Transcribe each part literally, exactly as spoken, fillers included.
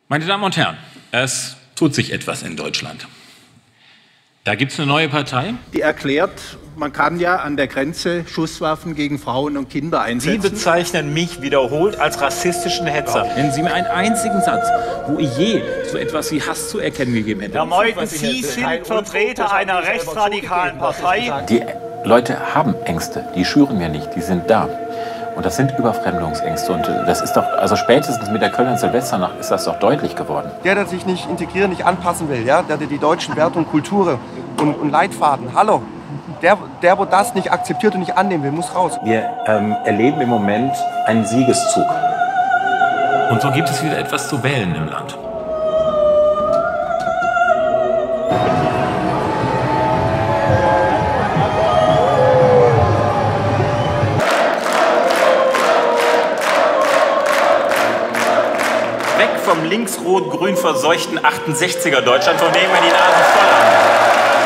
Meine Damen und Herren, es tut sich etwas in Deutschland. Da gibt es eine neue Partei. Die erklärt, man kann ja an der Grenze Schusswaffen gegen Frauen und Kinder einsetzen. Sie bezeichnen mich wiederholt als rassistischen Hetzer. Nennen Sie mir einen einzigen Satz, wo ich je so etwas wie Hass zu erkennen gegeben hätte. Herr Meuthen, Sie sind Vertreter einer rechtsradikalen Partei. Die Leute haben Ängste, die schüren wir nicht, die sind da. Und das sind Überfremdungsängste. Und das ist doch, also spätestens mit der Kölner Silvesternacht ist das doch deutlich geworden. Der, der sich nicht integrieren, nicht anpassen will, ja, der, der die deutschen Werte und Kulturen und, und Leitfaden, hallo, der, der, wo das nicht akzeptiert und nicht annehmen will, muss raus. Wir ähm, erleben im Moment einen Siegeszug. Und so gibt es wieder etwas zu wählen im Land. Weg vom links-rot-grün verseuchten achtundsechziger Deutschland, von dem wir die Nase voll haben.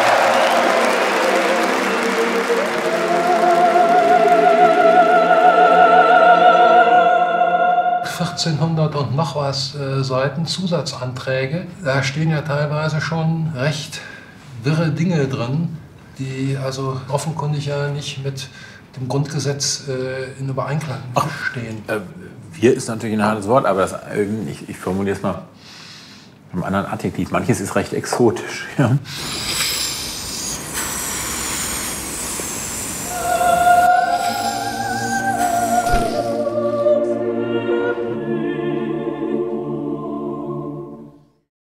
vierzehnhundert und noch was äh, Seiten Zusatzanträge. Da stehen ja teilweise schon recht wirre Dinge drin, die also offenkundig ja nicht mit dem Grundgesetz äh, in Übereinklang stehen. Äh, wir ist natürlich ein hartes Wort, aber das, äh, ich, ich formuliere es mal mit einem anderen Adjektiv. Manches ist recht exotisch. Ja?